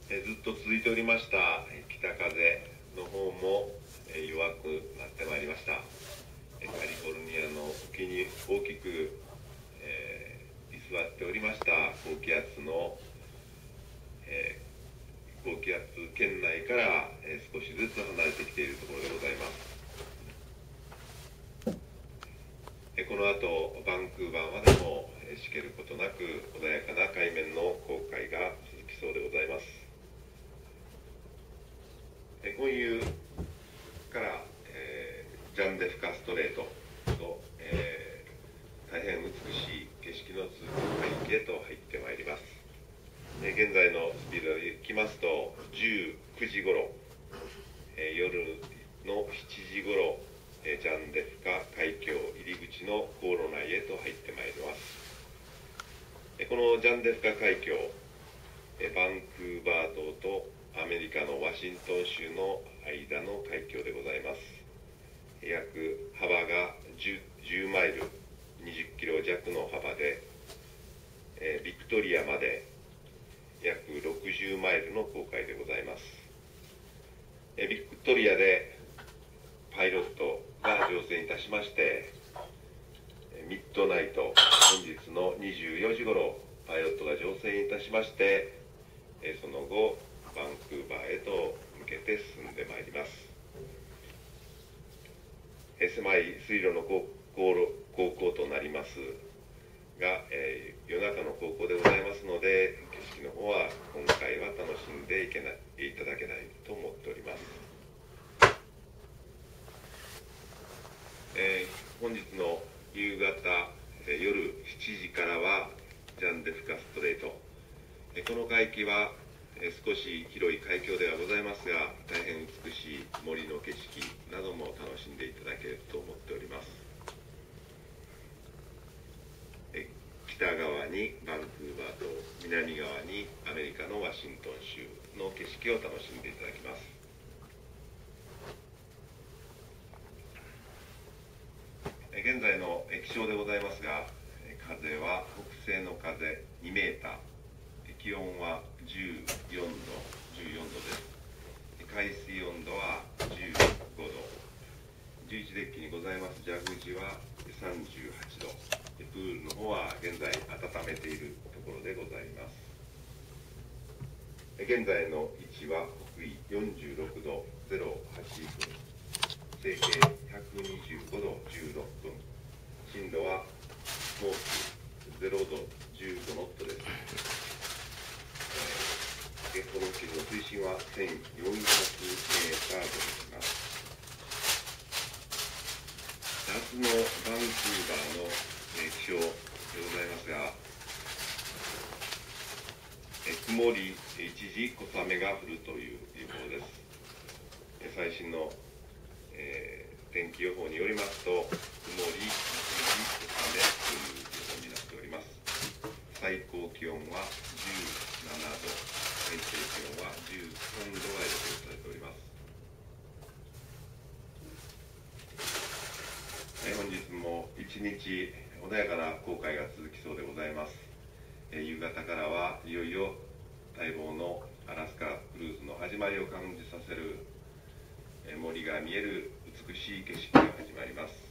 ずっと続いておりました北風の方も弱くなってまいりました。カリフォルニアの沖に大きく居座っておりました高気圧の高気圧圏内から少しずつ離れてきているところでございます。この後バンクーバーまでもしけることなく穏やかな海面の航海が続きそうでございます。本遊から、ジャンデフカストレートと、大変美しい景色の続く海域へと入ってまいります。現在のスピードでいきますと19時ごろ、夜の7時ごろジャンデフカ海峡入り口の航路内へと入ってまいります。このジャンデフカ海峡、バンクーバー島とアメリカのワシントン州の間の海峡でございます。約幅が 10マイル20キロ弱の幅で、ビクトリアまで約60マイルの航海でございます。ビクトリアでパイロットが乗船いたしまして、ミッドナイト本日の24時ごろパイロットが乗船いたしまして、その後バンクーバーへと向けて進んでまいります。狭い水路の航行となりますが、夜中の航行でございますので、景色の方は今回は楽しんでいただけないと思っております。本日の夕方、夜7時からはジャンデフカストレート、この海域は少し広い海峡ではございますが、大変美しい森の景色なども楽しんでいただけると思っております。北側にバンクーバーと南側にアメリカのワシントン州の景色を楽しんでいただきます。現在の気象でございますが、風は北西の風2メーター、気温は14度です。海水温度は15度。11デッキにございます蛇口は38度。プールの方は現在温めているところでございます。現在の位置は北緯46度08分、西経125度16分、震度はモース0度15ノットです。この付近の水深は1400メーターとなります。夏のバンクーバーの気象でございますが、曇り一時小雨が降るという予報です。最新の、天気予報によりますと、曇り一時小雨という予報になっております。最高気温は17度、最低気温は13度が予想されております。本日も一日穏やかな航海が続きそうでございます。夕方からはいよいよ待望のアラスカクルーズの始まりを感じさせる森が見える美しい景色が始まります。